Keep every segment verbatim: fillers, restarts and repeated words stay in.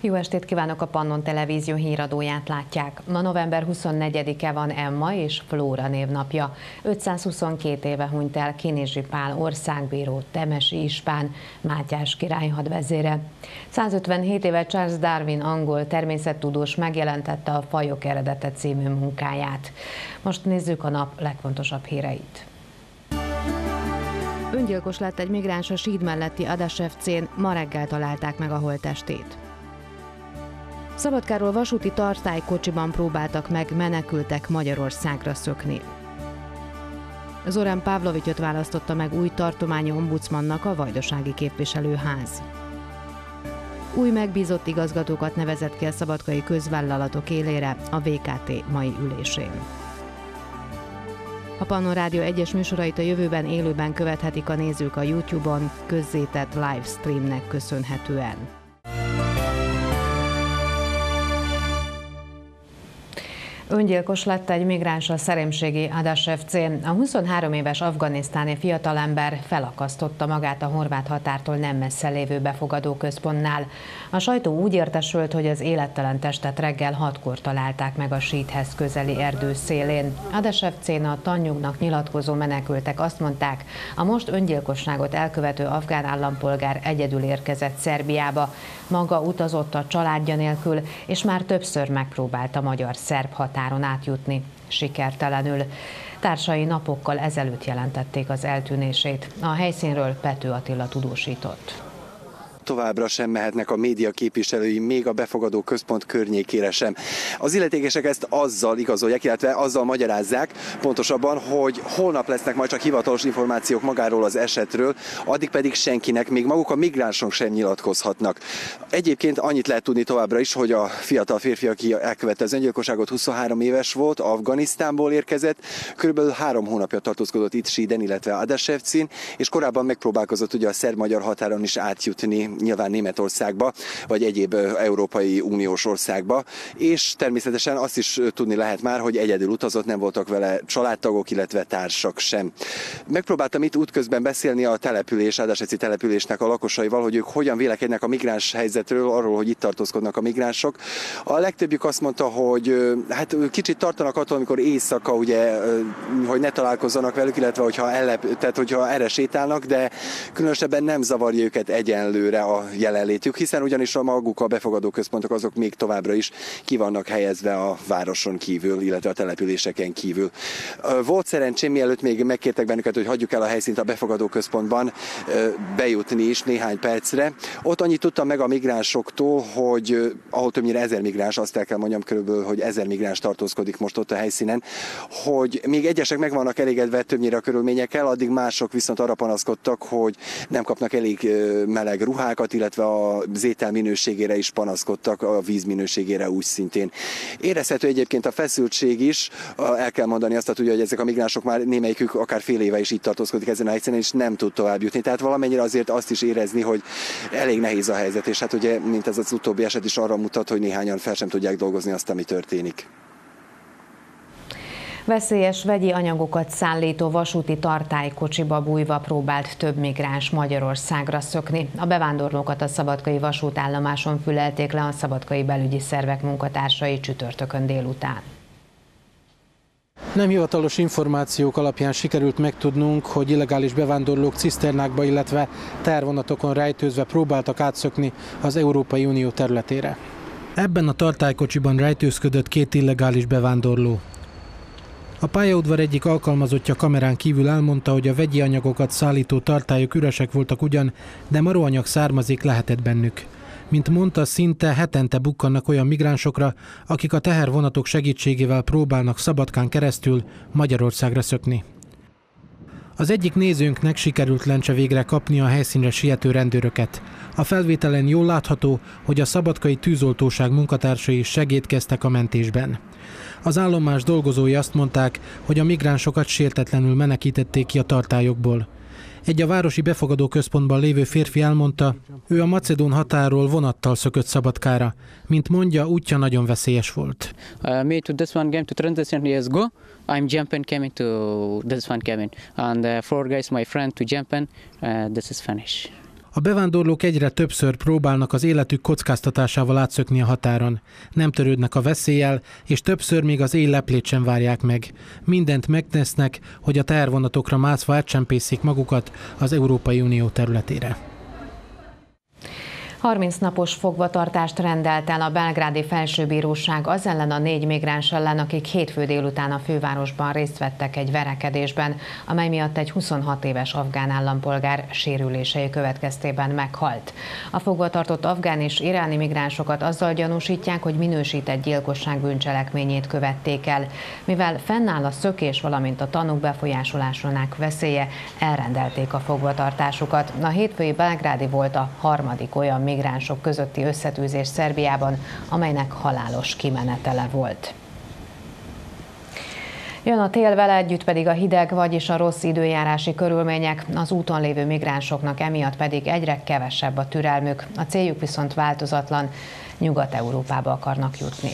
Jó estét kívánok, a Pannon Televízió híradóját látják. Ma november huszonnegyedike van Emma és Flóra névnapja. ötszázhuszonkettő éve hunyt el Kinizsi Pál országbíró, Temesi ispán, Mátyás király hadvezére. százötvenhét éve Charles Darwin angol természettudós megjelentette a Fajok eredete című munkáját. Most nézzük a nap legfontosabb híreit. Öngyilkos lett egy migráns a síd melletti Adasevcén, ma reggel találták meg a holttestét. Szabadkáról vasúti tartálykocsiban próbáltak meg menekültek Magyarországra szökni. Zoran Pavlovicsot választotta meg új tartományi ombudsmannak a Vajdasági Képviselőház. Új megbízott igazgatókat nevezett ki a szabadkai közvállalatok élére a vé ká té mai ülésén. A Pannon Rádió egyes műsorait a jövőben élőben követhetik a nézők a YouTube-on, közzétett livestreamnek köszönhetően. Öngyilkos lett egy migráns a szerémségi Adasevcén. A huszonhárom éves afganisztáni fiatalember felakasztotta magát a horvát határtól nem messze lévő befogadóközpontnál. A sajtó úgy értesült, hogy az élettelen testet reggel hatkor találták meg a sídhez közeli erdő szélén. Adasevcén a tannyugnak nyilatkozó menekültek azt mondták, a most öngyilkosságot elkövető afgán állampolgár egyedül érkezett Szerbiába. Maga utazott a családja nélkül, és már többször megpróbált a magyar-szerb határon átjutni. Sikertelenül. Társai napokkal ezelőtt jelentették az eltűnését. A helyszínről Pető Attila tudósított. Továbbra sem mehetnek a média képviselői még a befogadó központ környékére sem. Az illetékesek ezt azzal igazolják, illetve azzal magyarázzák, pontosabban, hogy holnap lesznek majd csak hivatalos információk magáról az esetről, addig pedig senkinek, még maguk a migránsok sem nyilatkozhatnak. Egyébként annyit lehet tudni továbbra is, hogy a fiatal férfi, aki elkövette az öngyilkosságot, huszonhárom éves volt, Afganisztánból érkezett, körülbelül három hónapja tartózkodott itt síden, illetve Adasevcén, és korábban megpróbálkozott ugye a szerb-magyar határon is átjutni, nyilván Németországba, vagy egyéb Európai Uniós országba, és természetesen azt is tudni lehet már, hogy egyedül utazott, nem voltak vele családtagok, illetve társak sem. Megpróbáltam itt útközben beszélni a település, Adasevci településnek a lakosaival, hogy ők hogyan vélekednek a migráns helyzetről, arról, hogy itt tartózkodnak a migránsok. A legtöbbjük azt mondta, hogy hát kicsit tartanak attól, amikor éjszaka, ugye, hogy ne találkozzanak velük, illetve hogyha, ellep, tehát, hogyha erre sétálnak, de különösebben nem zavarja őket egyenlőre a jelenlétük, hiszen ugyanis a maguk a befogadó központok azok még továbbra is ki vannak helyezve a városon kívül, illetve a településeken kívül. Volt szerencsém, mielőtt még megkértek bennünket, hogy hagyjuk el a helyszínt a befogadó központban, bejutni is néhány percre. Ott annyit tudtam meg a migránsoktól, hogy ahol többnyire ezer migráns, azt el kell mondjam körülbelül, hogy ezer migráns tartózkodik most ott a helyszínen, hogy még egyesek meg vannak elégedve többnyire a körülményekkel, addig mások viszont arra panaszkodtak, hogy nem kapnak elég meleg ruhát, illetve az étel minőségére is panaszkodtak, a víz minőségére úgy szintén. Érezhető egyébként a feszültség is, el kell mondani azt, hogy ezek a migránsok már némelyikük akár fél éve is itt tartózkodik ezen a helyszínen, és nem tud tovább jutni. Tehát valamennyire azért azt is érezni, hogy elég nehéz a helyzet, és hát ugye, mint ez az utóbbi eset is arra mutat, hogy néhányan fel sem tudják dolgozni azt, ami történik. Veszélyes vegyi anyagokat szállító vasúti tartálykocsiba bújva próbált több migráns Magyarországra szökni. A bevándorlókat a szabadkai vasútállomáson fülelték le a szabadkai belügyi szervek munkatársai csütörtökön délután. Nem hivatalos információk alapján sikerült megtudnunk, hogy illegális bevándorlók ciszternákba, illetve tehervonatokon rejtőzve próbáltak átszökni az Európai Unió területére. Ebben a tartálykocsiban rejtőzködött két illegális bevándorló. A pályaudvar egyik alkalmazottja kamerán kívül elmondta, hogy a vegyi anyagokat szállító tartályok üresek voltak ugyan, de maróanyag származék lehetett bennük. Mint mondta, szinte hetente bukkannak olyan migránsokra, akik a tehervonatok segítségével próbálnak Szabadkán keresztül Magyarországra szökni. Az egyik nézőnknek sikerült lencse végre kapni a helyszínre siető rendőröket. A felvételen jól látható, hogy a szabadkai tűzoltóság munkatársai segédkeztek a mentésben. Az állomás dolgozói azt mondták, hogy a migránsokat sértetlenül menekítették ki a tartályokból. Egy a városi befogadó központban lévő férfi elmondta, ő a macedón határról vonattal szökött Szabadkára. Mint mondja, útja nagyon veszélyes volt. Uh, me to this one game to transition years ago. I'm jumping coming to this one cabin and uh, four guys my friend to jump in. Uh, this is finish. A bevándorlók egyre többször próbálnak az életük kockáztatásával átszökni a határon. Nem törődnek a veszéllyel, és többször még az éj leplét sem várják meg. Mindent megtesznek, hogy a tehervonatokra mászva átcsempészék magukat az Európai Unió területére. harminc napos fogvatartást rendelt el a belgrádi felsőbíróság az ellen a négy migráns ellen, akik hétfő délután a fővárosban részt vettek egy verekedésben, amely miatt egy huszonhat éves afgán állampolgár sérülései következtében meghalt. A fogvatartott afgán és iráni migránsokat azzal gyanúsítják, hogy minősített gyilkosság bűncselekményét követték el. Mivel fennáll a szökés, valamint a tanúk befolyásolásának veszélye, elrendelték a fogvatartásukat. A hétfői belgrádi volt a harmadik olyan migránsok közötti összetűzés Szerbiában, amelynek halálos kimenetele volt. Jön a tél, vele együtt pedig a hideg, vagyis a rossz időjárási körülmények, az úton lévő migránsoknak emiatt pedig egyre kevesebb a türelmük. A céljuk viszont változatlan, Nyugat-Európába akarnak jutni.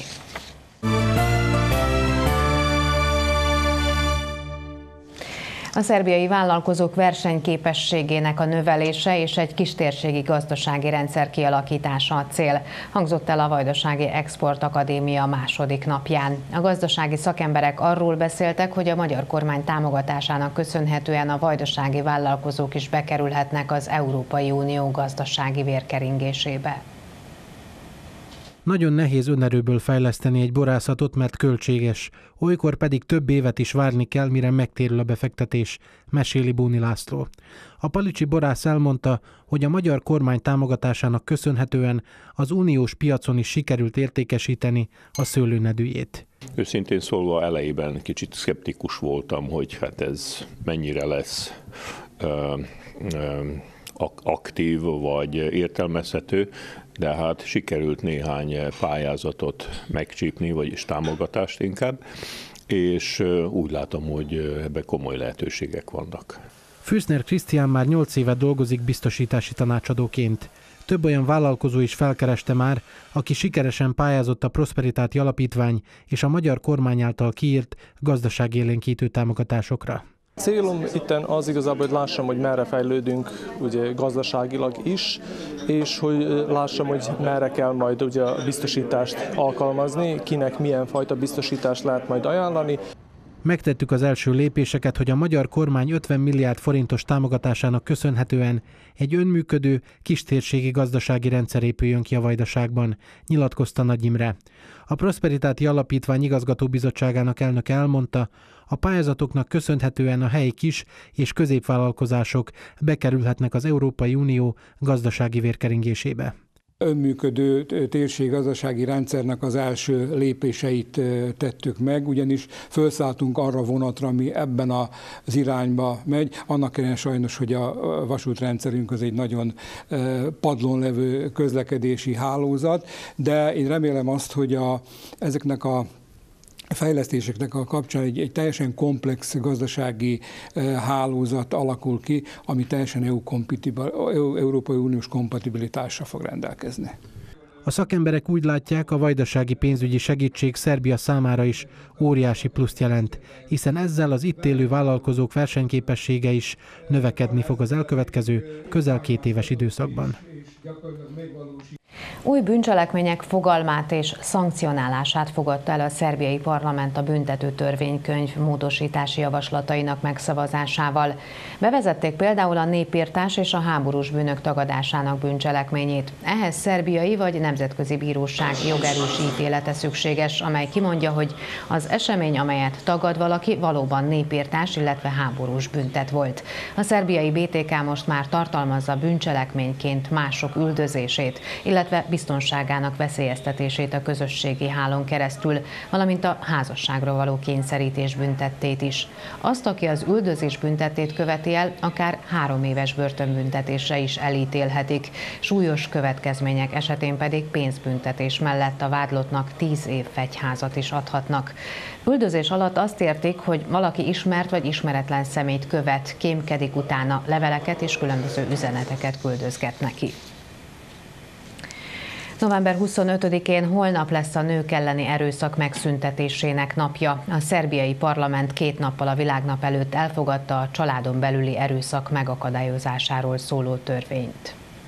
A szerbiai vállalkozók versenyképességének a növelése és egy kistérségi gazdasági rendszer kialakítása a cél, hangzott el a Vajdasági Export Akadémia második napján. A gazdasági szakemberek arról beszéltek, hogy a magyar kormány támogatásának köszönhetően a vajdasági vállalkozók is bekerülhetnek az Európai Unió gazdasági vérkeringésébe. Nagyon nehéz önerőből fejleszteni egy borászatot, mert költséges. Olykor pedig több évet is várni kell, mire megtérül a befektetés, meséli Bóni László. A palicsi borász elmondta, hogy a magyar kormány támogatásának köszönhetően az uniós piacon is sikerült értékesíteni a szőlőnedűjét. Őszintén szólva elejében kicsit szkeptikus voltam, hogy hát ez mennyire lesz ö, ö, aktív vagy értelmezhető, de hát sikerült néhány pályázatot megcsípni, vagyis támogatást inkább, és úgy látom, hogy ebben komoly lehetőségek vannak. Fürstner Krisztián már nyolc éve dolgozik biztosítási tanácsadóként. Több olyan vállalkozó is felkereste már, aki sikeresen pályázott a Prosperitáti Alapítvány és a magyar kormány által kiírt gazdaságélénkítő támogatásokra. Célom itten az igazából, hogy lássam, hogy merre fejlődünk ugye, gazdaságilag is, és hogy lássam, hogy merre kell majd ugye, a biztosítást alkalmazni, kinek milyen fajta biztosítást lehet majd ajánlani. Megtettük az első lépéseket, hogy a magyar kormány ötven milliárd forintos támogatásának köszönhetően egy önműködő, kistérségi gazdasági rendszer épüljön ki a Vajdaságban, nyilatkozta Nagy Imre. A Prosperitáti Alapítvány igazgatóbizottságának elnöke elmondta, a pályázatoknak köszönhetően a helyi kis- és középvállalkozások bekerülhetnek az Európai Unió gazdasági vérkeringésébe. Önműködő térséggazdasági rendszernek az első lépéseit tettük meg, ugyanis felszálltunk arra a vonatra, ami ebben az irányba megy. Annak ellenére sajnos, hogy a vasútrendszerünk az egy nagyon padlón levő közlekedési hálózat, de én remélem azt, hogy a, ezeknek a fejlesztéseknek a kapcsán egy, egy teljesen komplex gazdasági hálózat alakul ki, ami teljesen E U Európai Uniós kompatibilitásra fog rendelkezni. A szakemberek úgy látják, a vajdasági pénzügyi segítség Szerbia számára is óriási pluszt jelent, hiszen ezzel az itt élő vállalkozók versenyképessége is növekedni fog az elkövetkező közel két éves időszakban. Új bűncselekmények fogalmát és szankcionálását fogadta el a szerbiai parlament a büntető törvénykönyv módosítási javaslatainak megszavazásával. Bevezették például a népirtás és a háborús bűnök tagadásának bűncselekményét. Ehhez szerbiai vagy nemzetközi bíróság jogerős ítélete szükséges, amely kimondja, hogy az esemény, amelyet tagad valaki, valóban népirtás, illetve háborús büntet volt. A szerbiai bé té ká most már tartalmazza bűncselekményként mások üldözését, illetve biztonságának veszélyeztetését a közösségi hálón keresztül, valamint a házasságra való kényszerítés büntettét is. Azt, aki az üldözés büntettét követi el, akár három éves börtönbüntetésre is elítélhetik. Súlyos következmények esetén pedig pénzbüntetés mellett a vádlottnak tíz év fegyházat is adhatnak. Üldözés alatt azt értik, hogy valaki ismert vagy ismeretlen személyt követ, kémkedik utána, leveleket és különböző üzeneteket küldözget neki. november huszonötödikén holnap lesz a nők elleni erőszak megszüntetésének napja. A szerbiai parlament két nappal a világnap előtt elfogadta a családon belüli erőszak megakadályozásáról szóló törvényt.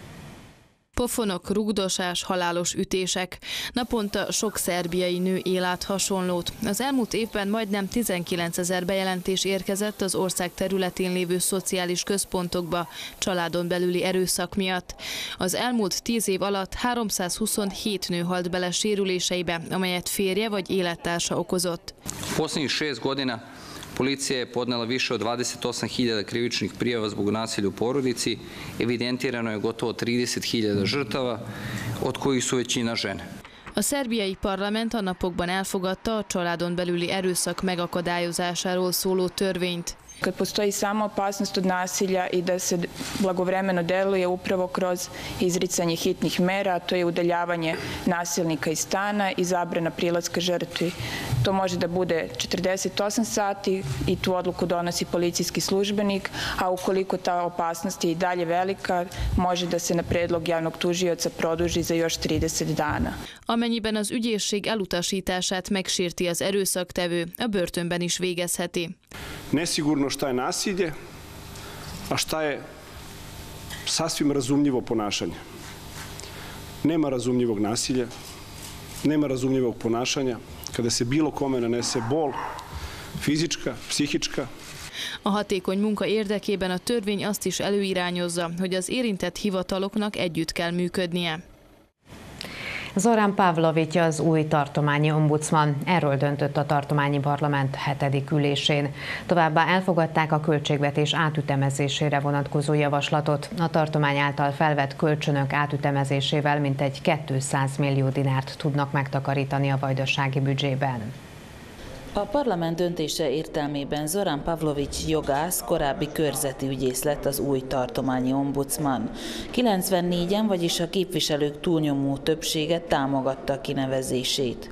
Pofonok, rugdosás, halálos ütések. Naponta sok szerbiai nő él át hasonlót. Az elmúlt évben majdnem tizenkilencezer bejelentés érkezett az ország területén lévő szociális központokba családon belüli erőszak miatt. Az elmúlt tíz év alatt háromszázhuszonhét nő halt bele sérüléseibe, amelyet férje vagy élettársa okozott. Posljednjih šest godina policija je podnela više od dvadeset osam hiljada krivičnih prijava zbog nasilja u porodici, evidentirano je gotovo trideset hiljada žrtava, od kojih su većina žene. A szerbiai parlament a napokban elfogadta a családon belüli erőszak megakadályozásáról szóló törvényt. Kad postoji sama opasnost od nasilja i da se blagovremeno deluje upravo kroz izricanje hitnih mera, to je udaljavanje nasilnika iz stana i zabrana prilaska žrtvi. To može da bude četrdeset osam sati i tu odluku donosi policijski službenik, a ukoliko ta opasnost je i dalje velika, može da se na predlog javnog tužioca produži za još trideset dana. Amennyiben az ügyészség elutasítását megsérti az erőszaktevő, a börtönben is végezheti. Nesigurno šta je nasilje, a šta je sasvim razumljivo ponašanje. Nema razumljivog nasilja, nema razumljivog ponašanja kada se bilo kome nanese bol, fizička, pszichička. A hatékony munka érdekében a törvény azt is előirányozza, hogy az érintett hivataloknak együtt kell működnie. Zoran Pavlovics az új tartományi ombudsman. Erről döntött a tartományi parlament hetedik ülésén. Továbbá elfogadták a költségvetés átütemezésére vonatkozó javaslatot. A tartomány által felvett kölcsönök átütemezésével mintegy kétszáz millió dinárt tudnak megtakarítani a vajdasági büdzsében. A parlament döntése értelmében Zoran Pavlovics jogász korábbi körzeti ügyész lett az új tartományi ombudsman. kilencvennégyen, vagyis a képviselők túlnyomó többsége támogatta kinevezését.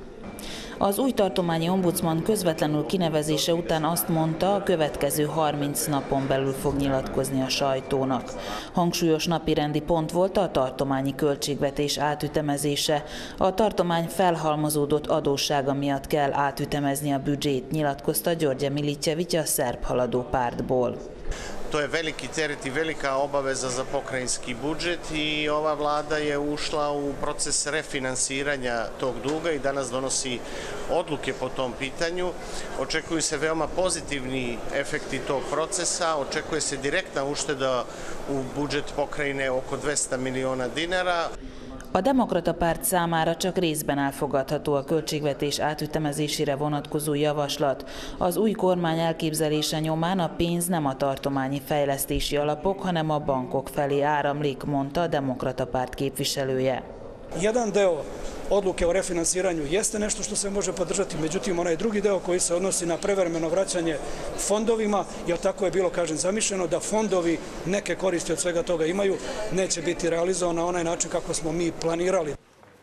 Az új tartományi ombudsman közvetlenül kinevezése után azt mondta, a következő harminc napon belül fog nyilatkozni a sajtónak. Hangsúlyos napirendi pont volt a tartományi költségvetés átütemezése. A tartomány felhalmozódott adóssága miatt kell átütemezni a büdzsét, nyilatkozta Đorđe Milićević a szerb haladó pártból. To je veliki teret i velika obaveza za pokrajinski budžet i ova vlada je ušla u proces refinansiranja tog duga i danas donosi odluke po tom pitanju. Očekuju se veoma pozitivni efekti tog procesa, očekuje se direktna ušteda u budžet pokrajine oko dvesta miliona dinara. A Demokrata Párt számára csak részben elfogadható a költségvetés átütemezésére vonatkozó javaslat. Az új kormány elképzelése nyomán a pénz nem a tartományi fejlesztési alapok, hanem a bankok felé áramlik, mondta a Demokrata Párt képviselője. Jedan deo odluke o refinansiranju jeste nešto što se može podržati, međutim onaj drugi deo koji se odnosi na prevremeno vraćanje fondovima, jer tako je bilo, kažem, zamišljeno da fondovi neke koristi od svega toga imaju, neće biti realizovan na onaj način kako smo mi planirali.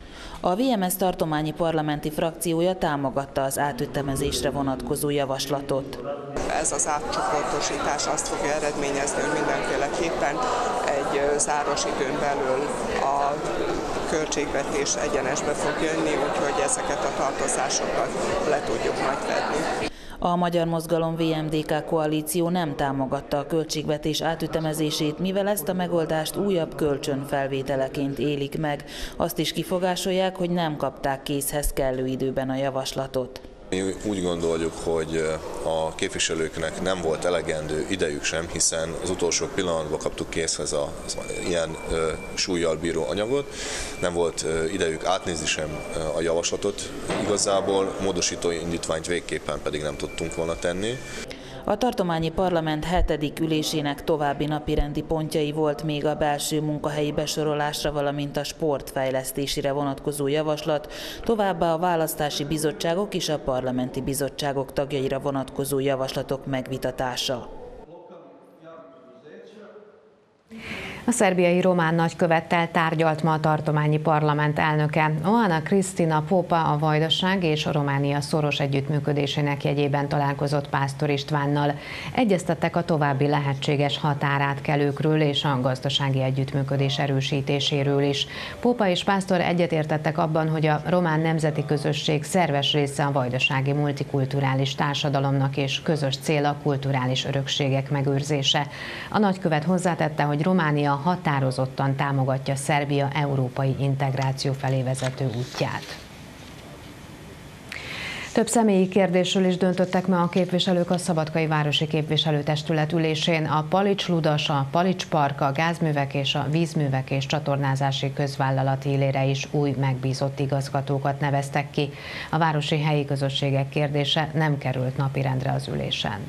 A vé em es tartományi parlamenti frakciója támogatta az átütemezésre vonatkozó javaslatot. Ez az átcsoportosítás azt fogja eredményezni, hogy mindenféleképpen egy záros időn belül a költségvetés egyenesbe fog jönni, úgyhogy ezeket a tartozásokat le tudjuk majd fedni. A Magyar Mozgalom vé em dé ká koalíció nem támogatta a költségvetés átütemezését, mivel ezt a megoldást újabb kölcsönfelvételeként élik meg. Azt is kifogásolják, hogy nem kapták készhez kellő időben a javaslatot. Mi úgy gondoljuk, hogy a képviselőknek nem volt elegendő idejük sem, hiszen az utolsó pillanatban kaptuk készhez az, az ilyen ö, súllyal bíró anyagot. Nem volt ö, idejük átnézni sem a javaslatot. Igazából módosító indítványt végképpen pedig nem tudtunk volna tenni. A tartományi parlament hetedik ülésének további napirendi pontjai volt még a belső munkahelyi besorolásra, valamint a sportfejlesztésére vonatkozó javaslat, továbbá a választási bizottságok és a parlamenti bizottságok tagjaira vonatkozó javaslatok megvitatása. A szerbiai román nagykövettel tárgyalt ma a tartományi parlament elnöke. Oana Krisztina Popa a Vajdaság és a Románia szoros együttműködésének jegyében találkozott Pásztor Istvánnal. Egyeztettek a további lehetséges határátkelőkről és a gazdasági együttműködés erősítéséről is. Popa és Pásztor egyetértettek abban, hogy a román nemzeti közösség szerves része a vajdasági multikulturális társadalomnak és közös cél a kulturális örökségek megőrzése. A nagykövet hozzátette, hogy Románia határozottan támogatja Szerbia európai integráció felé vezető útját. Több személyi kérdésről is döntöttek ma a képviselők a Szabadkai Városi Képviselőtestület ülésén. A Palics Ludas, a Palics Park, a gázművek és a vízművek és csatornázási közvállalat élére is új megbízott igazgatókat neveztek ki. A városi helyi közösségek kérdése nem került napirendre az ülésen.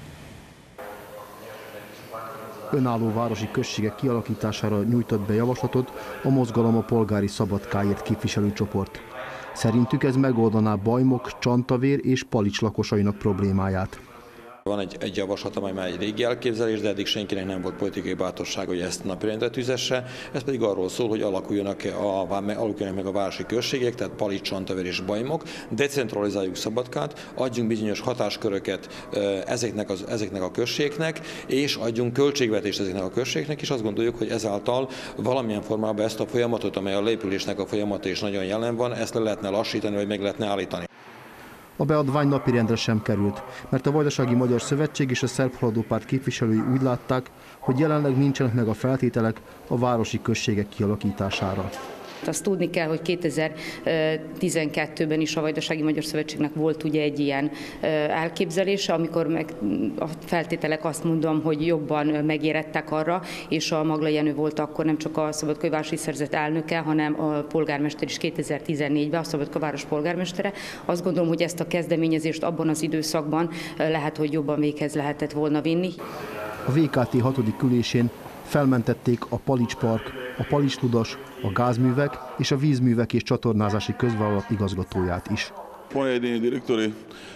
Önálló városi községek kialakítására nyújtott be javaslatot a Mozgalom a polgári szabadkáért képviselőcsoport. Szerintük ez megoldaná Bajmok, Csantavér és Palics lakosainak problémáját. Van egy, egy javaslat, amely már egy régi elképzelés, de eddig senkinek nem volt politikai bátorság, hogy ezt napirendre tüzesse. Ez pedig arról szól, hogy alakuljanak, a, alakuljanak meg a városi községek, tehát Palics, Csantavér és Bajmok, decentralizáljuk Szabadkát, adjunk bizonyos hatásköröket ezeknek, az, ezeknek a községeknek, és adjunk költségvetést ezeknek a községeknek, és azt gondoljuk, hogy ezáltal valamilyen formában ezt a folyamatot, amely a lépülésnek a folyamata is nagyon jelen van, ezt le lehetne lassítani, vagy meg lehetne állítani. A beadvány napirendre sem került, mert a Vajdasági Magyar Szövetség és a Szerb Haladó Párt képviselői úgy látták, hogy jelenleg nincsenek meg a feltételek a városi községek kialakítására. Azt tudni kell, hogy kétezer-tizenkettőben is a Vajdasági Magyar Szövetségnek volt ugye egy ilyen elképzelése, amikor meg a feltételek azt mondom, hogy jobban megérettek arra, és a Magla Jenő volt akkor nem csak a Szabadkai Városi Szervezet elnöke, hanem a polgármester is kétezer-tizennégyben, a Szabadkai város polgármestere. Azt gondolom, hogy ezt a kezdeményezést abban az időszakban lehet, hogy jobban véghez lehetett volna vinni. A vé ká té hatodik ülésén felmentették a Palics Park, a Palics Ludas, a gázművek és a vízművek és csatornázási közvállalat igazgatóját is. Pojedini direktori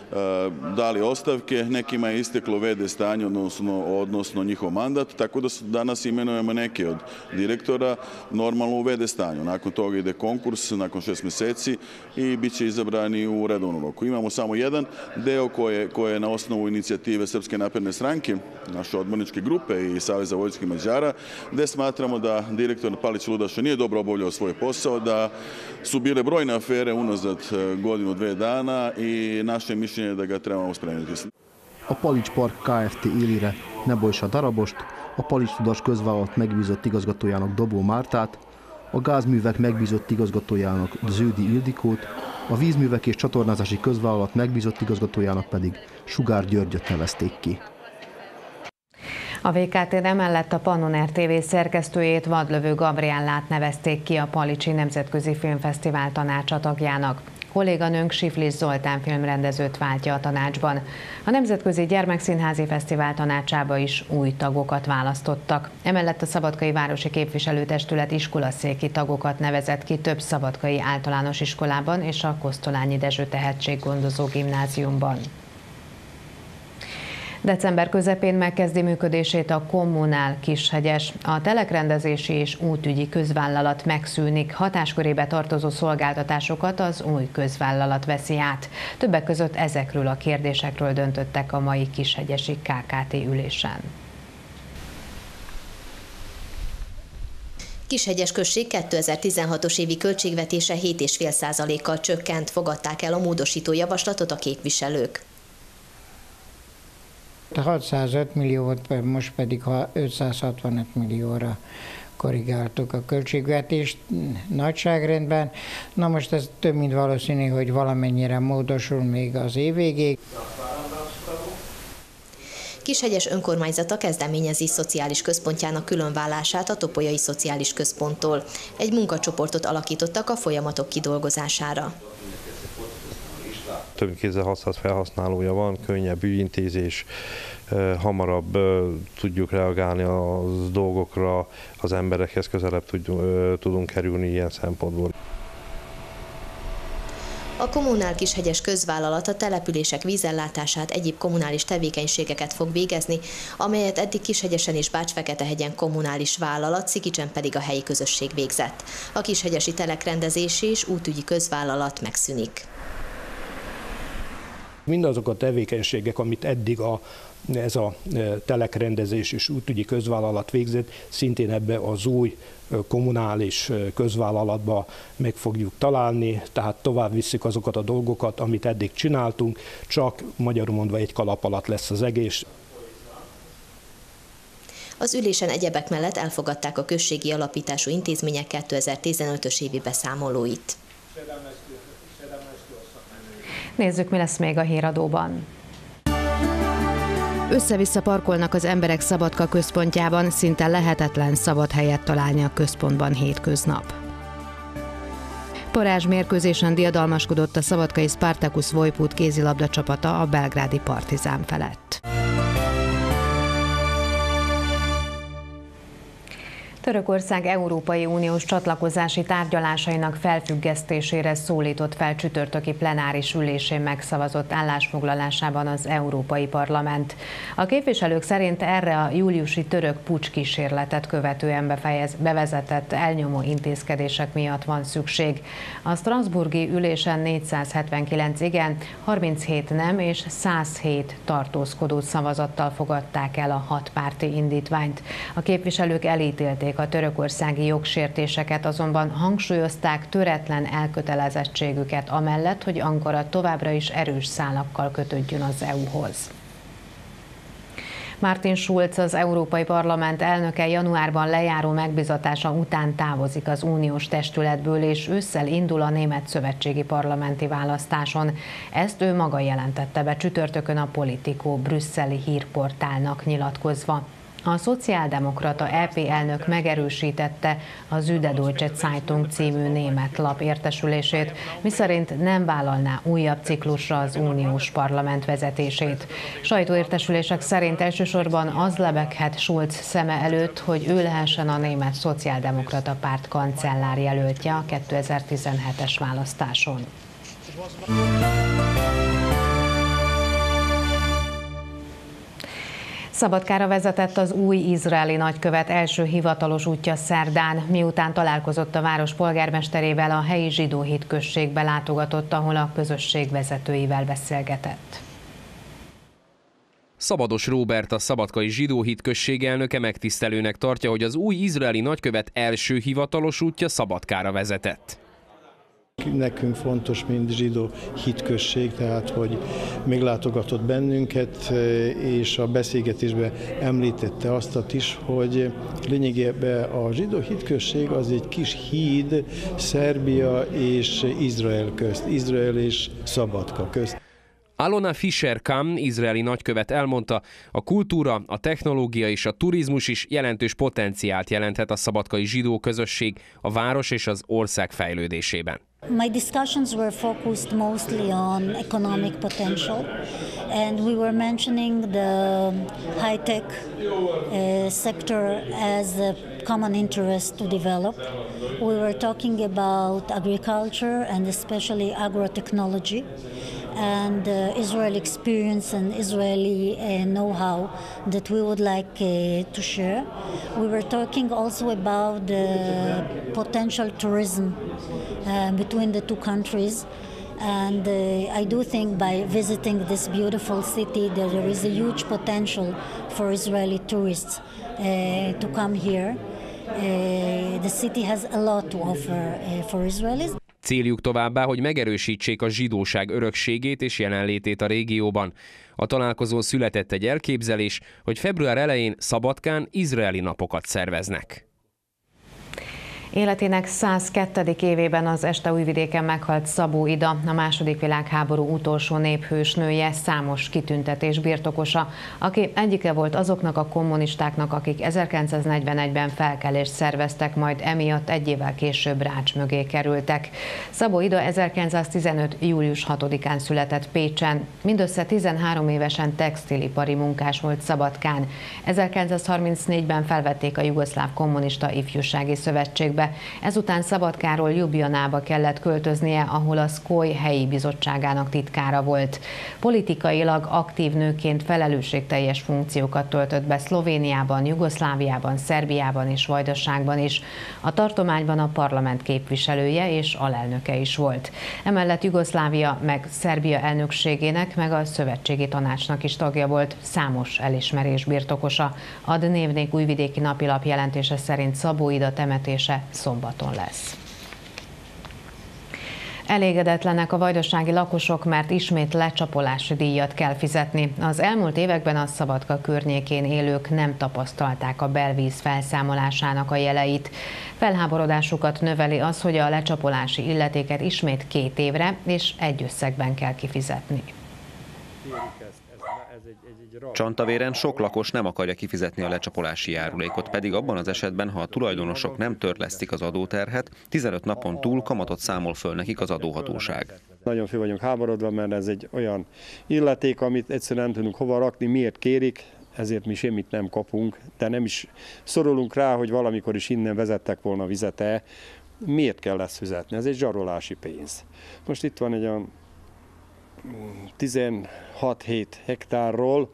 dali ostavke, nekima je isteklo ve de stanje, odnosno, odnosno njihov mandat, tako da danas imenujemo neke od direktora normalno u ve de stanju. Nakon toga ide konkurs, nakon šest mjeseci i bit će izabrani u redovnom roku. Imamo samo jedan deo koje, koje je na osnovu inicijative Srpske napredne stranke, naše odborničke grupe i Saveza vojvodskih Mađara, gde smatramo da direktor Palić Ludaša nije dobro obavljao svoj posao, da su bile brojne afere unazad godinu, dve dana i naše mišljenje je da ga trebamo uspraviti. A Palics Park Kft. Élére Nebojsa Darabost, a Palics Ludas közvállalat megbízott igazgatójának Dobó Mártát, a gázművek megbízott igazgatójának Ződi Ildikót, a vízművek és csatornázási közvállalat megbízott igazgatójának pedig Sugár Györgyöt nevezték ki. A vé ká té emellett a Pannon er té vé szerkesztőjét, Vadlövő Gabriellát nevezték ki a Palicsi Nemzetközi Filmfesztivál tanácsa tagjának. Kolléganőnk Siflis Zoltán filmrendezőt váltja a tanácsban. A Nemzetközi Gyermekszínházi Fesztivál tanácsába is új tagokat választottak. Emellett a Szabadkai Városi Képviselőtestület iskolaszéki tagokat nevezett ki több szabadkai általános iskolában és a Kosztolányi Dezső Tehetséggondozó Gimnáziumban. December közepén megkezdi működését a Kommunál Kishegyes. A telekrendezési és útügyi közvállalat megszűnik, hatáskörébe tartozó szolgáltatásokat az új közvállalat veszi át. Többek között ezekről a kérdésekről döntöttek a mai kishegyesi ká ká té ülésen. Kishegyes község kétezer-tizenhatos évi költségvetése hét egész öt százalékkal csökkent, fogadták el a módosító javaslatot a képviselők. hatszázöt millió volt, most pedig ötszázhatvanöt millióra korrigáltuk a költségvetést nagyságrendben. Na most ez több mint valószínű, hogy valamennyire módosul még az év végéig. Kishegyes önkormányzata kezdeményezi szociális központjának különválását a Topolyai Szociális Központtól. Egy munkacsoportot alakítottak a folyamatok kidolgozására. Több mint kétezer-hatszáz felhasználója van, könnyebb ügyintézés, hamarabb tudjuk reagálni a dolgokra, az emberekhez közelebb tudunk kerülni ilyen szempontból. A Kommunál Kishegyes közvállalat a települések vízellátását, egyéb kommunális tevékenységeket fog végezni, amelyet eddig Kishegyesen és Bács-Feketehegyen kommunális vállalat, Szikicsen pedig a helyi közösség végzett. A kishegyesi telekrendezési és útügyi közvállalat megszűnik. Mindazok a tevékenységek, amit eddig a, ez a telekrendezés és útügyi közvállalat végzett, szintén ebbe az új kommunális közvállalatba meg fogjuk találni, tehát tovább visszük azokat a dolgokat, amit eddig csináltunk, csak magyarul mondva egy kalap alatt lesz az egész. A Az ülésen egyebek mellett elfogadták a községi alapítású intézmények kétezer-tizenötös évi beszámolóit. Nézzük, mi lesz még a híradóban. Össze-vissza parkolnak az emberek Szabadka központjában, szinte lehetetlen szabad helyet találni a központban hétköznap. Parázsmérkőzésen diadalmaskodott a szabadkai Spartacus Vojput kézilabda csapata a belgrádi Partizán felett. Törökország Európai Uniós csatlakozási tárgyalásainak felfüggesztésére szólított fel csütörtöki plenáris ülésén megszavazott állásfoglalásában az Európai Parlament. A képviselők szerint erre a júliusi török puccs kísérletet követően befejez, bevezetett elnyomó intézkedések miatt van szükség. A strasbourgi ülésen négyszázhetvenkilenc igen, harminchét nem és száz hét tartózkodó szavazattal fogadták el a hatpárti indítványt. A képviselők elítélték a törökországi jogsértéseket, azonban hangsúlyozták töretlen elkötelezettségüket amellett, hogy Ankara továbbra is erős szálakkal kötődjön az é u-hoz. Martin Schulz, az Európai Parlament elnöke januárban lejáró megbizatása után távozik az uniós testületből, és ősszel indul a német szövetségi parlamenti választáson. Ezt ő maga jelentette be csütörtökön a Politico brüsszeli hírportálnak nyilatkozva. A szociáldemokrata é pé elnök megerősítette a Süddeutsche Deutsche Zeitung című német lap értesülését, miszerint nem vállalná újabb ciklusra az uniós parlament vezetését. Sajtóértesülések szerint elsősorban az lebeghet Schulz szeme előtt, hogy ő lehessen a német szociáldemokrata párt kancellár jelöltje a kétezer-tizenhetes választáson. Szabadkára vezetett az új izraeli nagykövet első hivatalos útja szerdán, miután találkozott a város polgármesterével, a helyi zsidó hitközségbe látogatott, ahol a közösség vezetőivel beszélgetett. Szabados Róbert, a szabadkai zsidó hitközség elnöke megtisztelőnek tartja, hogy az új izraeli nagykövet első hivatalos útja Szabadkára vezetett. Nekünk fontos, mint zsidó hitközség, tehát hogy meglátogatott bennünket, és a beszélgetésben említette azt is, hogy lényegében a zsidó hitközség az egy kis híd Szerbia és Izrael közt, Izrael és Szabadka közt. Alona Fischer-Kam, izraeli nagykövet elmondta, a kultúra, a technológia és a turizmus is jelentős potenciált jelenthet a szabadkai zsidó közösség, a város és az ország fejlődésében. My discussions were focused mostly on economic potential, and we were mentioning the high-tech uh, sector as a common interest to develop. We were talking about agriculture and especially agrotechnology, and uh, Israeli experience and Israeli uh, know-how that we would like uh, to share. We were talking also about the potential tourism uh, between the two countries, and uh, I do think by visiting this beautiful city that there is a huge potential for Israeli tourists uh, to come here. Uh, the city has a lot to offer uh, for Israelis. Céljuk továbbá, hogy megerősítsék a zsidóság örökségét és jelenlétét a régióban. A találkozón született egy elképzelés, hogy február elején Szabadkán izraeli napokat szerveznek. Életének száz kettedik évében az Esteújvidéken meghalt Szabó Ida, a második világháború utolsó néphősnője, számos kitüntetés birtokosa, aki egyike volt azoknak a kommunistáknak, akik ezerkilencszáznegyvenegyben felkelést szerveztek, majd emiatt egy évvel később rács mögé kerültek. Szabó Ida ezerkilencszáztizenöt. július hatodikán született Pécsen, mindössze tizenhárom évesen textilipari munkás volt Szabadkán. ezerkilencszázharmincnégyben felvették a Jugoszláv Kommunista Ifjúsági Szövetségbe. Ezután Szabadkáról Ljubljanába kellett költöznie, ahol a Szkoj helyi bizottságának titkára volt. Politikailag aktív nőként felelősségteljes funkciókat töltött be Szlovéniában, Jugoszláviában, Szerbiában és Vajdaságban is. A tartományban a parlament képviselője és alelnöke is volt. Emellett Jugoszlávia meg Szerbia elnökségének, meg a szövetségi tanácsnak is tagja volt, számos elismerés birtokosa. A Dnevnik újvidéki napilap jelentése szerint Szabó Ida temetése szombaton lesz. Elégedetlenek a vajdasági lakosok, mert ismét lecsapolási díjat kell fizetni. Az elmúlt években a Szabadka környékén élők nem tapasztalták a belvíz felszámolásának a jeleit. Felháborodásukat növeli az, hogy a lecsapolási illetéket ismét két évre és egy összegben kell kifizetni. Csantavéren sok lakos nem akarja kifizetni a lecsapolási járulékot, pedig abban az esetben, ha a tulajdonosok nem törlesztik az adóterhet, tizenöt napon túl kamatot számol föl nekik az adóhatóság. Nagyon fel vagyunk háborodva, mert ez egy olyan illeték, amit egyszerűen nem tudunk hova rakni, miért kérik, ezért mi semmit nem kapunk, de nem is szorulunk rá, hogy valamikor is innen vezettek volna vizet-e. Miért kell ezt fizetni? Ez egy zsarolási pénz. Most itt van egy olyan tizenhat-hét hektárról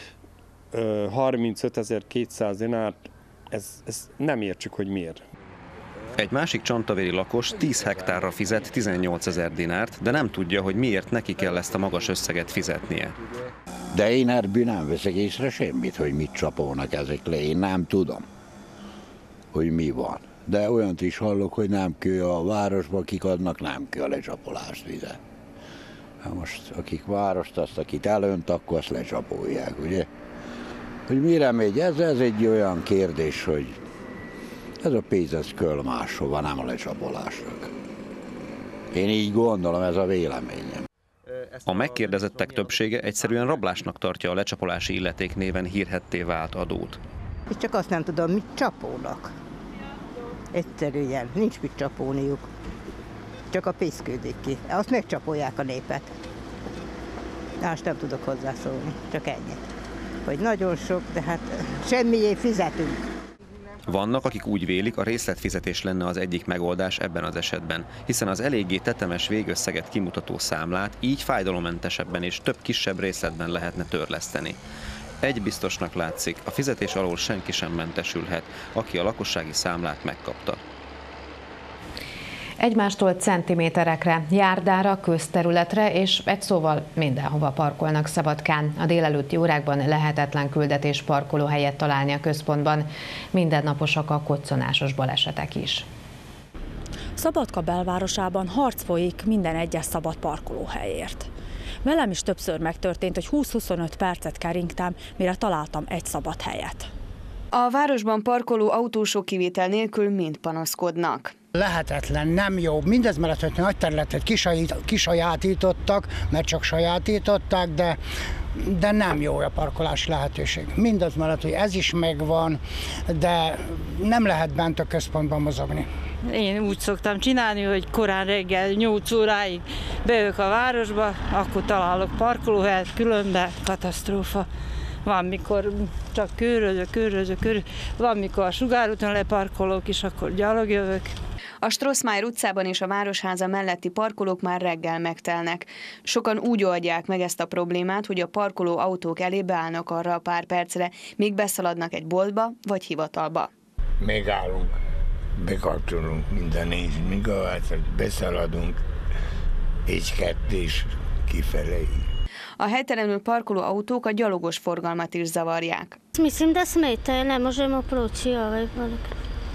harmincötezer-kétszáz dinárt, ez, ez nem értsük, hogy miért. Egy másik csantavéri lakos tíz hektárra fizet tizennyolcezer dinárt, de nem tudja, hogy miért neki kell ezt a magas összeget fizetnie. De én ebből nem veszek észre semmit, hogy mit csapolnak ezek le. Én nem tudom, hogy mi van. De olyant is hallok, hogy nem kell a városba, akik adnak, nem kell a lecsapolást vizet. Hát most akik várost, azt akit elönt, akkor azt lecsapolják, ugye? Hogy mire megy ez? Ez egy olyan kérdés, hogy ez a pénz, ez kell máshova, nem a lecsapolásnak. Én így gondolom, ez a véleményem. A megkérdezettek többsége egyszerűen rablásnak tartja a lecsapolási illeték néven hírhedté vált adót. És csak azt nem tudom, mit csapolnak. Egyszerűen, nincs mit csapolniuk. Csak a pénz küldik ki. Azt megcsapolják a népet. Most nem tudok hozzászólni, csak ennyi. Hogy nagyon sok, de hát semmiért fizetünk. Vannak, akik úgy vélik, a részletfizetés lenne az egyik megoldás ebben az esetben, hiszen az eléggé tetemes végösszeget kimutató számlát így fájdalommentesebben és több kisebb részletben lehetne törleszteni. Egy biztosnak látszik, a fizetés alól senki sem mentesülhet, aki a lakossági számlát megkapta. Egymástól centiméterekre, járdára, közterületre és egy szóval mindenhova parkolnak Szabadkán. A délelőtti órákban lehetetlen küldetés parkolóhelyet találni a központban. Mindennaposak a koccanásos balesetek is. Szabadka belvárosában harc folyik minden egyes szabad parkolóhelyért. Velem is többször megtörtént, hogy húsz-huszonöt percet keringtem, mire találtam egy szabad helyet. A városban parkoló autósok kivétel nélkül mind panaszkodnak. Lehetetlen, nem jó. Mindez mellett, hogy nagy területet kisajátítottak, mert csak sajátították, de, de nem jó a parkolási lehetőség. Mindez mellett, hogy ez is megvan, de nem lehet bent a központban mozogni. Én úgy szoktam csinálni, hogy korán reggel nyolc óráig bejövök a városba, akkor találok parkolóhelyet, különben katasztrófa. Van, mikor csak körözök, körözök, körözök, van, mikor a Sugárúton leparkolok, és akkor gyalog jövök. A Strossmayer utcában és a Városháza melletti parkolók már reggel megtelnek. Sokan úgy oldják meg ezt a problémát, hogy a parkoló autók elé beállnak arra a pár percre, míg beszaladnak egy boltba vagy hivatalba. Megállunk, bekapcsolunk minden négy megawatt, beszaladunk, egy-kettő és kifelé. A helytelenül parkoló autók a gyalogos forgalmat is zavarják. Mislim da smeta, ne možemo proći ovaj balkon.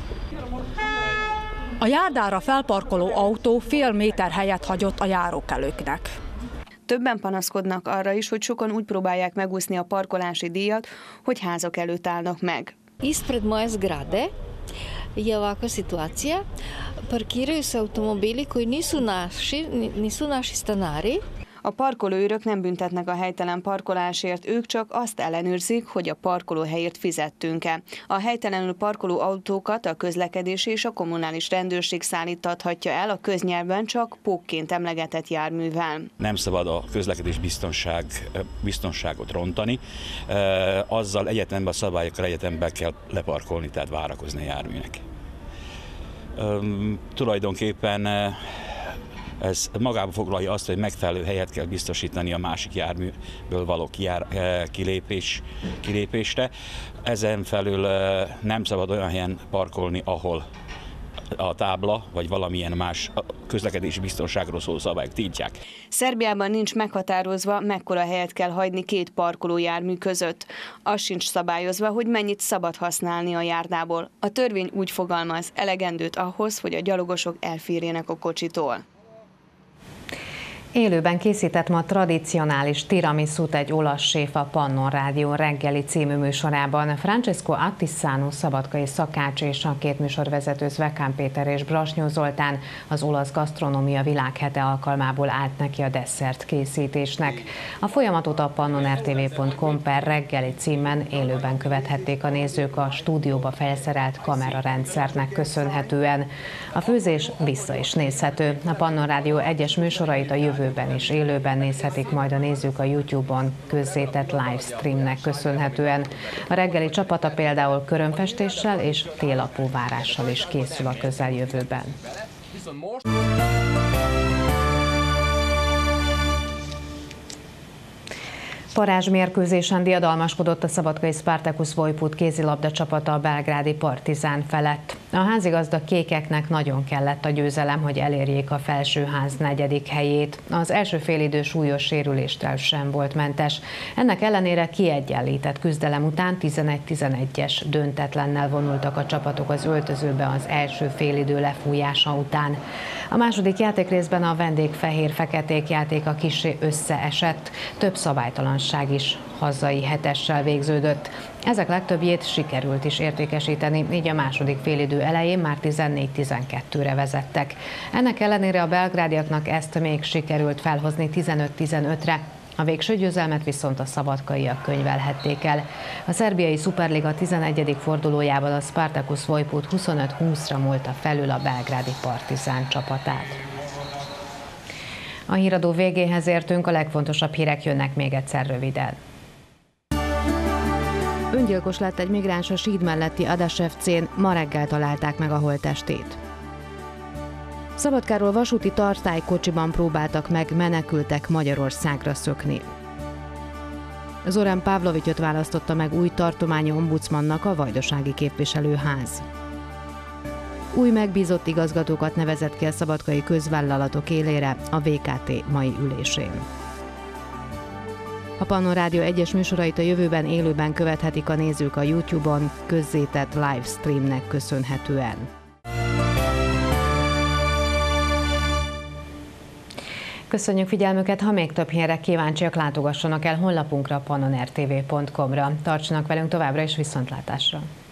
A járdára felparkoló autó fél méter helyet hagyott a járókelőknek. Többen panaszkodnak arra is, hogy sokan úgy próbálják megúszni a parkolási díjat, hogy házak előtt állnak meg. Ispred moje zgrade je ovakva situacija. Parkiraju se automobili koji nisu naši, nisu naši stanari. A parkolóőrök nem büntetnek a helytelen parkolásért, ők csak azt ellenőrzik, hogy a parkolóhelyért fizettünk-e. A helytelenül parkoló autókat a közlekedési és a kommunális rendőrség szállítathatja el a köznyelven csak pókként emlegetett járművel. Nem szabad a közlekedés biztonság, biztonságot rontani, azzal egyetemben a szabályokkal egyetemben kell leparkolni, tehát várakozni a járműnek. Tulajdonképpen ez magába foglalja azt, hogy megfelelő helyet kell biztosítani a másik járműből való kijár, kilépés, kilépésre. Ezen felül nem szabad olyan helyen parkolni, ahol a tábla vagy valamilyen más közlekedési biztonságról szóló szabályok tiltják. Szerbiában nincs meghatározva, mekkora helyet kell hagyni két parkolójármű között. Az sincs szabályozva, hogy mennyit szabad használni a járdából. A törvény úgy fogalmaz, elegendőt ahhoz, hogy a gyalogosok elférjenek a kocsitól. Élőben készített ma tradicionális tiramisút egy olasz séf a Pannon Rádió reggeli című műsorában. Francesco Attissano szabadkai szakács és a két műsorvezető Zvekán Péter és Brasnyó Zoltán az olasz gasztronómia világhete alkalmából állt neki a desszert készítésnek. A folyamatot a pannon r t v pont com per reggeli címen élőben követhették a nézők a stúdióba felszerelt kamerarendszernek köszönhetően. A főzés vissza is nézhető. A Pannon Rádió egyes műsorait a jövőben is élőben nézhetik majd a nézők a YouTube-on közzétett livestreamnek köszönhetően. A reggeli csapata például körömfestéssel és télapóvárással is készül a közeljövőben. Parázsmérkőzésen diadalmaskodott a szabadkai Spartacus Vojput kézilabda csapata a belgrádi Partizán felett. A házigazda kékeknek nagyon kellett a győzelem, hogy elérjék a felsőház negyedik helyét. Az első félidő súlyos sérüléstől sem volt mentes. Ennek ellenére kiegyenlített küzdelem után tizenegy tizenegyes döntetlennel vonultak a csapatok az öltözőbe az első félidő lefújása után. A második játékrészben a vendég fehér-feketék játéka kissé összeesett, több szabálytalanság is hazai hetessel végződött. Ezek legtöbbjét sikerült is értékesíteni, így a második félidő elején már tizennégy tizenkettőre vezettek. Ennek ellenére a belgrádiaknak ezt még sikerült felhozni tizenöt tizenötre, a végső győzelmet viszont a szabadkaiak könyvelhették el. A szerbiai szuperliga tizenegyedik fordulójában a Spartacus Vojput huszonöt húszra múlta felül a belgrádi Partizán csapatát. A híradó végéhez értünk, a legfontosabb hírek jönnek még egyszer röviden. Öngyilkos lett egy migráns a síd melletti Adasevcén, ma reggel találták meg a holttestét. Szabadkáról vasúti tartálykocsiban próbáltak meg menekültek Magyarországra szökni. Zoran Pavlovicsot választotta meg új tartományi ombudsmannak a Vajdasági Képviselőház. Új megbízott igazgatókat nevezett ki a szabadkai közvállalatok élére a vé ká té mai ülésén. A Pannon Rádió egyes műsorait a jövőben élőben követhetik a nézők a YouTube-on közzétett livestreamnek köszönhetően. Köszönjük figyelmüket, ha még több hírre kíváncsiak, látogassanak el honlapunkra, pannon r t v pont com ra. Tartsanak velünk továbbra is, viszontlátásra!